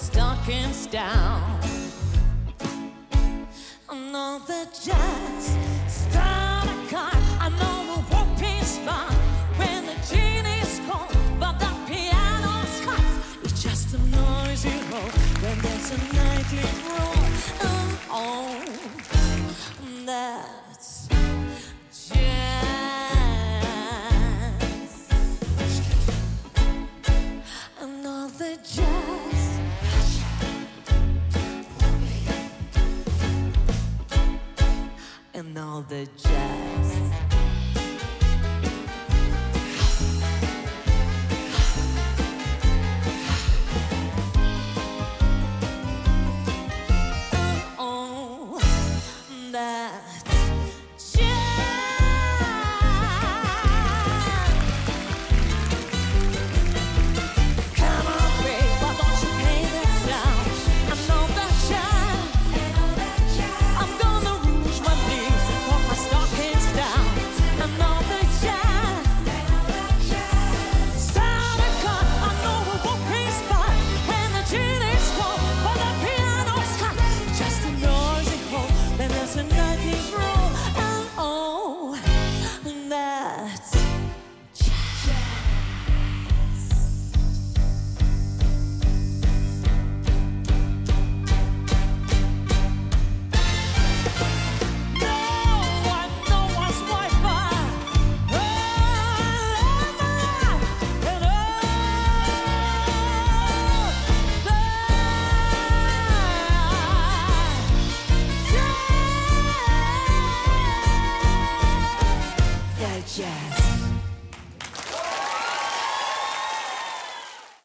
stockings down. I know the jazz start a car. I know the whooping spot when the genie's cold, but the piano's hot. It's just a noisy road when there's a nightly roll. Oh, that's jazz. I know the jazz. And all the jazz.